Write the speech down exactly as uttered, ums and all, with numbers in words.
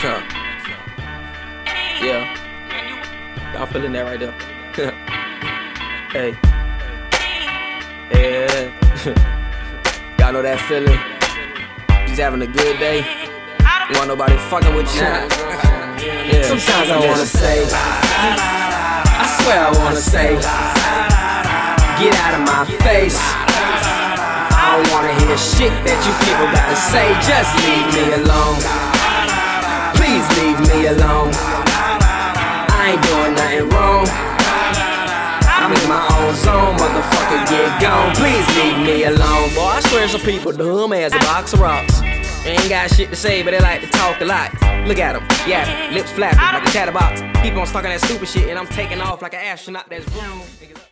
Huh. Yeah. Y'all feeling that right there? Hey. Yeah. Y'all know that feeling? Just having a good day. You want nobody fucking with you? Yeah. Sometimes I wanna say, I swear I wanna say, get out of my face. I don't wanna hear shit that you people gotta say. Just leave me alone. Please leave me alone. I ain't doing nothing wrong. I'm in my own zone, motherfucker, get gone. Please leave me alone. Boy, I swear some people dumb as a box of rocks. They ain't got shit to say, but they like to talk a lot. Look at them, yeah, lips flapping like a chatterbox. Keep on talking that stupid shit, and I'm taking off like an astronaut that's vroom.